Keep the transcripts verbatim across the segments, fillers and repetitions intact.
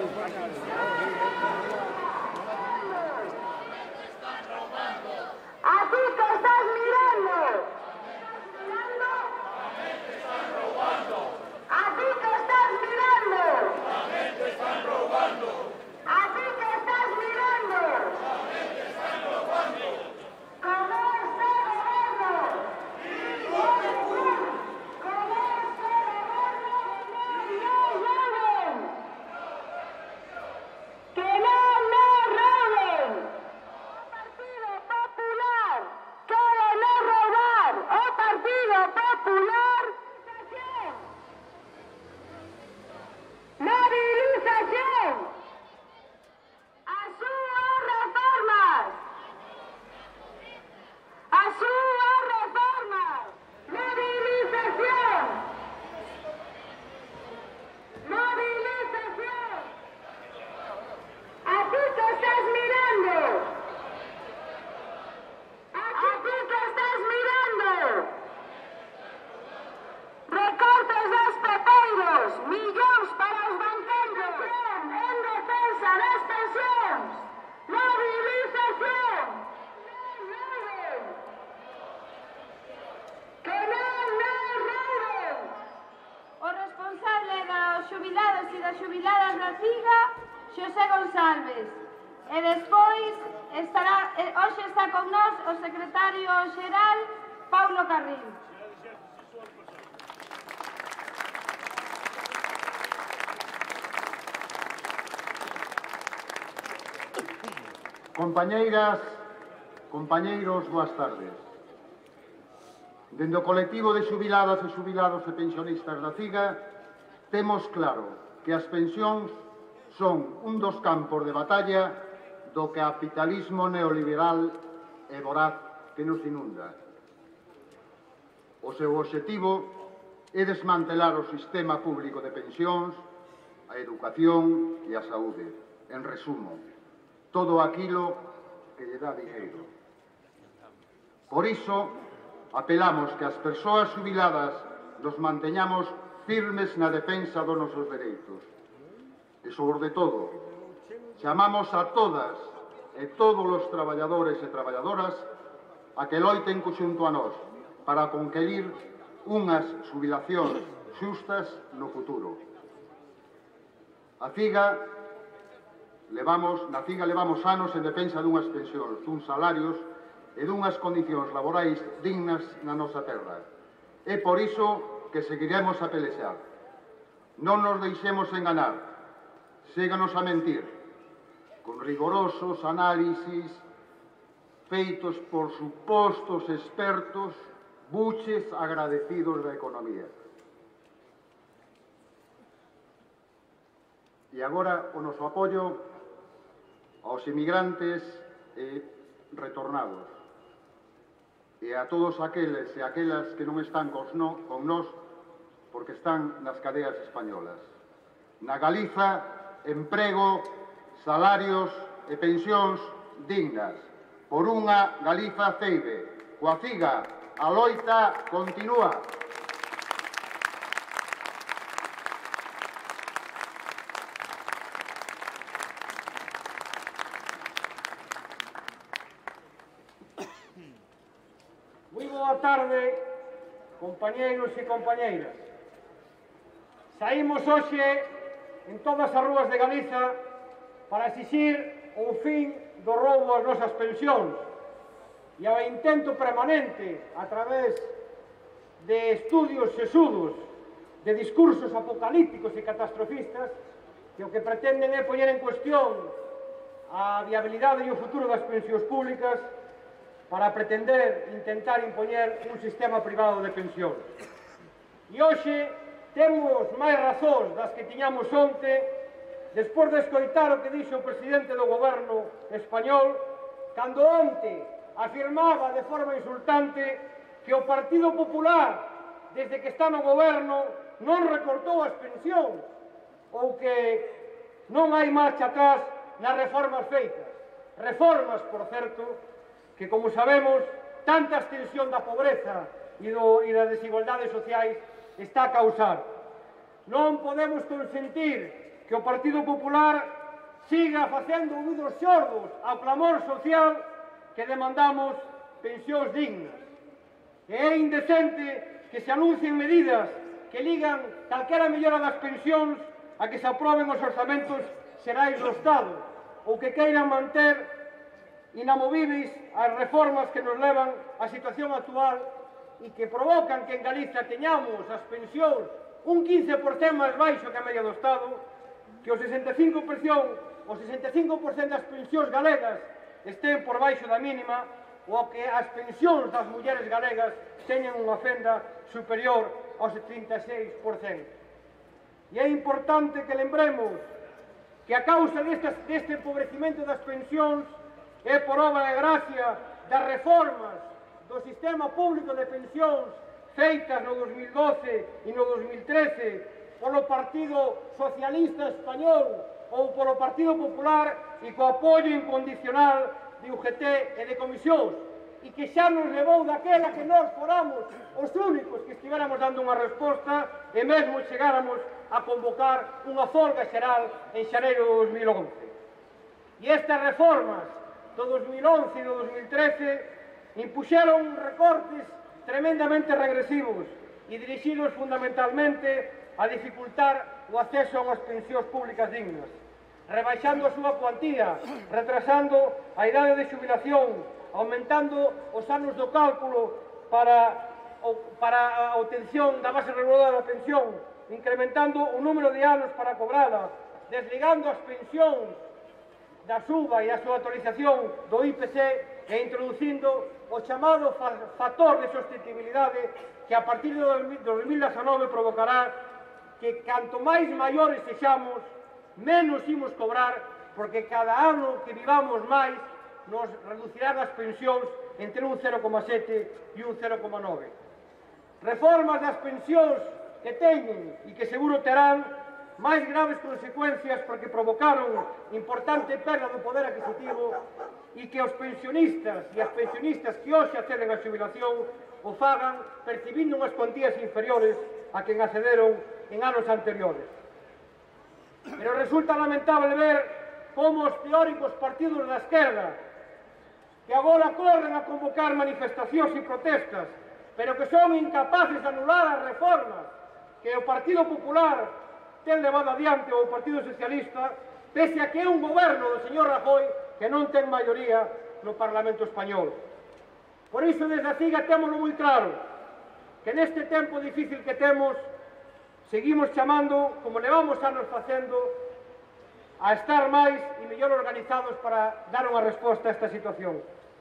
¿A ti que estás mirando? ¿A ti que estás mirando? ¿A ti que estás mirando? ¿Cómo este gobierno? ¿Cómo este gobierno? ¡No roben! ¡Que no nos roben! Partido Popular quiere no robar. ¡O Partido Popular! ¡Movilización! ¡A sus reformas! ¡A sus reformas! ¡Movilización! ¡Movilización! ¡A ti que estás mirando! ¡A ti que estás mirando! Recortes dos pepeiros, millóns para os banqueiros, en defensa das pensións, movilización, que non nos roben. O responsable dos xubilados e das xubiladas da CIGA, Xosé González, e despois estará, hoxe está con nós o secretario xeral, Paulo Carril. Compañeiras, compañeiros, boas tardes. Dende o colectivo de xubiladas e xubilados e pensionistas da CIGA, temos claro que as pensións son un dos campos de batalla do capitalismo neoliberal e voraz que nos inunda. O seu obxectivo é desmantelar o sistema público de pensións, a educación e a saúde. En resumo, todo aquilo que lle dá dinheiro. Por iso, apelamos que as persoas xubiladas nos manteñamos firmes na defensa dos nosos dereitos. E, sobre todo, chamamos a todas e todos os traballadores e traballadoras a que loiten xunto a nós para conquerir unhas xubilacións xustas no futuro. A CIGA Levamos, na CIGA levamos anos en defensa dunhas pensións, duns salarios e dunhas condicións laborais dignas na nosa terra. É por iso que seguiremos a pelexar. Non nos deixemos enganar, séganos a mentir, con rigorosos análisis feitos por supostos expertos, buches agradecidos da economía. E agora o noso apoio aos inmigrantes e retornados e a todos aqueles e aquelas que non están con nós porque están nas cadeas españolas. Na Galiza, emprego, salarios e pensións dignas por unha Galiza ceibe. Coa CIGA, a loita continúa. Boa tarde, compañeiros e compañeiras. Saímos hoxe en todas as rúas de Galiza para exixir o fin do roubo ás nosas pensións e ao intento permanente a través de estudios sesudos, de discursos apocalípticos e catastrofistas que o que pretenden é poñer en cuestión a viabilidade e o futuro das pensións públicas para pretender intentar impoñer un sistema privado de pensións. E hoxe temos máis razóns das que tiñamos onte, despois de escoitar o que dixo o presidente do goberno español, cando onte afirmaba de forma insultante que o Partido Popular, desde que está no goberno, non recortou as pensións, ou que non hai marcha atrás nas reformas feitas. Reformas, por certo, que, como sabemos, tanta extensión da pobreza e, do, e das desigualdades sociais está a causar. Non podemos consentir que o Partido Popular siga facendo ouvidos xordos ao clamor social que demandamos pensións dignas. E é indecente que se anuncien medidas que ligan calquera mellora das pensións a que se aproben os orzamentos xerais do Estado ou que queiran manter inamovíveis as reformas que nos levan á situación actual e que provocan que en Galicia teñamos as pensións un quince por cento máis baixo que a media do Estado, que o sesenta e cinco por cento, o sesenta e cinco por cento das pensións galegas estén por baixo da mínima ou que as pensións das mulleres galegas teñen unha fenda superior ao setenta e seis por cento. E é importante que lembremos que a causa deste, deste empobrecimento das pensións é por obra e gracia das reformas do sistema público de pensións feitas no dos mil doce e no dos mil trece polo Partido Socialista Español ou polo Partido Popular e co apoio incondicional de U G T e de comisións, e que xa nos levou daquela que nós foramos os únicos que estivéramos dando unha resposta e mesmo chegáramos a convocar unha folga xeral en xaneiro do dos mil once. E estas reformas do dos mil once e do dos mil trece impuxeron recortes tremendamente regresivos e dirixidos fundamentalmente a dificultar o acceso a unhas pensións públicas dignas, rebaixando a súa cuantía, retrasando a idade de xubilación, aumentando os anos do cálculo para, para a obtención da base reguladora da pensión, incrementando o número de anos para cobrala, desligando as pensións da suba e a súa actualización do I P C e introducindo o chamado factor de sostenibilidade que a partir do dos mil dezanove provocará que canto máis maiores sexamos, menos imos cobrar, porque cada ano que vivamos máis nos reducirán as pensións entre un cero coma sete e un cero coma nove. Reformas das pensións que teñen e que seguro terán máis graves consecuencias porque provocaron importante perda do poder adquisitivo e que os pensionistas e as pensionistas que hoxe acceden á xubilación o fagan percibindo unhas cuantías inferiores a quen accederon en anos anteriores. Pero resulta lamentable ver como os teóricos partidos da esquerda que agora corren a convocar manifestacións e protestas, pero que son incapaces de anular as reformas que o Partido Popular ten levado adiante o Partido Socialista, pese a que é un goberno do señor Rajoy que non ten maioría no Parlamento Español. Por iso, desde a CIGA, témolo moi claro, que neste tempo difícil que temos, seguimos chamando, como levamos anos facendo, a estar máis e mellor organizados para dar unha resposta a esta situación.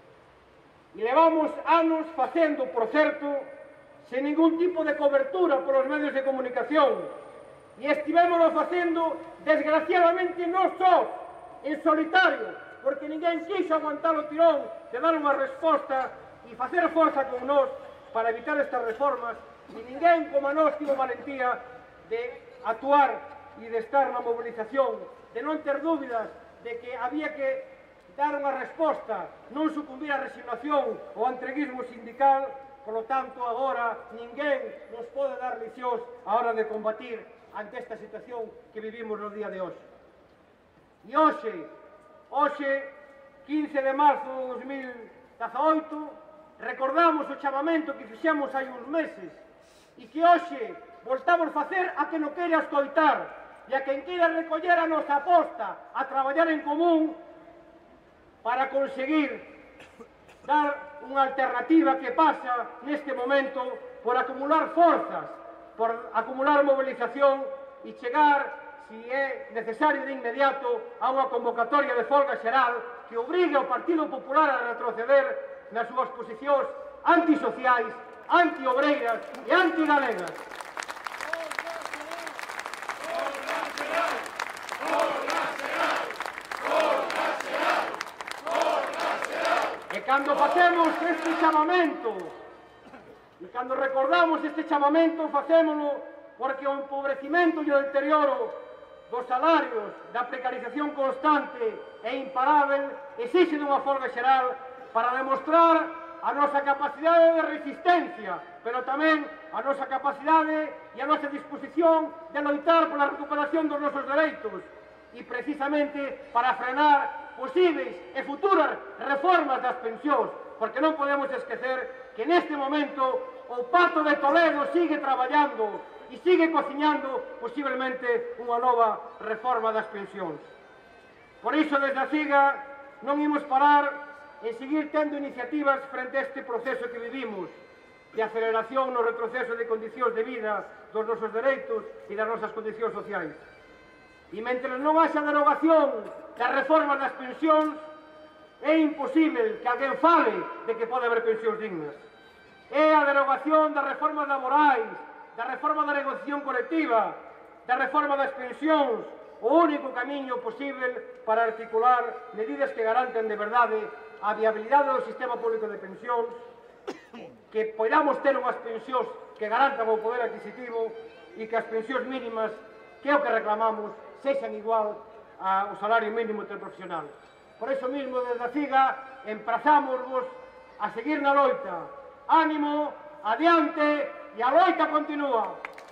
E levamos anos facendo, por certo, sen ningún tipo de cobertura polos medios de comunicación, e estivémoslo facendo, desgraciadamente, non só, en solitario, porque ninguén quixo aguantar o tirón de dar unha resposta e facer forza con nós para evitar estas reformas, e ninguén como a nós tivo valentía de actuar e de estar na movilización, de non ter dúbidas de que había que dar unha resposta, non sucumbir á resignación ou ao entreguismo sindical. Por lo tanto, agora ninguén nos pode dar leccións á hora de combatir ante esta situación que vivimos no día de hoxe. E hoxe, hoxe, quince de marzo de dos mil dezaoito, recordamos o chamamento que fixemos hai uns meses e que hoxe voltamos facer a que non queira escoitar e a quen queira recoller a nosa aposta a traballar en común para conseguir dar unha alternativa que pasa neste momento por acumular forzas, por acumular movilización e chegar, se é necesario de inmediato, a unha convocatoria de folga xeral que obrigue ao Partido Popular a retroceder nas súas posicións antisociais, antiobreiras e antigalegas. E cando facemos este chamamento, e cando recordamos este chamamento, facémolo porque o empobrecimento e o deterioro dos salarios, da precarización constante e imparável, exixe dunha folga xeral para demostrar a nosa capacidade de resistencia, pero tamén a nosa capacidade e a nosa disposición de loitar pola recuperación dos nosos dereitos e precisamente para frenar posibles e futuras reformas das pensións, porque non podemos esquecer que neste momento o Pacto de Toledo sigue traballando e sigue cociñando posiblemente unha nova reforma das pensións. Por iso, desde a CIGA, non imos parar en seguir tendo iniciativas frente a este proceso que vivimos de aceleración no retroceso de condicións de vida dos nosos dereitos e das nosas condicións sociais. E mentre non haxa derogación da reforma das pensións, é imposible que alguén fale de que pode haber pensións dignas. É a derogación das reformas laborais, da reforma da negociación colectiva, da reforma das pensións, o único camiño posible para articular medidas que garanten de verdade a viabilidade do sistema público de pensións, que podamos ter unhas pensións que garantan o poder adquisitivo e que as pensións mínimas, que é o que reclamamos, sexan igual ao salario mínimo interprofesional. Por iso mesmo, desde a CIGA, emprazámosvos a seguir na loita. Ánimo, adiante, e a loita continúa.